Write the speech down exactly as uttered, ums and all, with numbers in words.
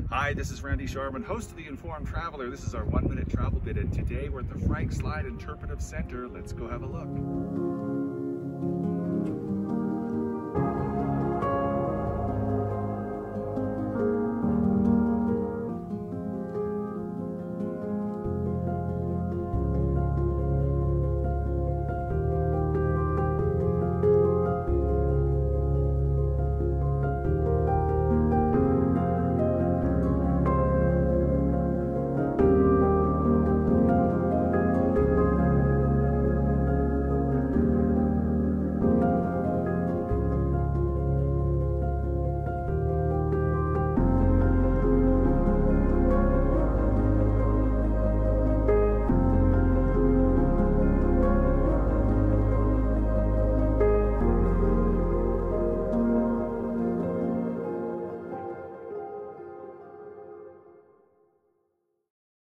Hi, this is Randy Sharman, host of The Informed Traveler. This is our one minute travel bit, and today we're at the Frank Slide Interpretive Center. Let's go have a look.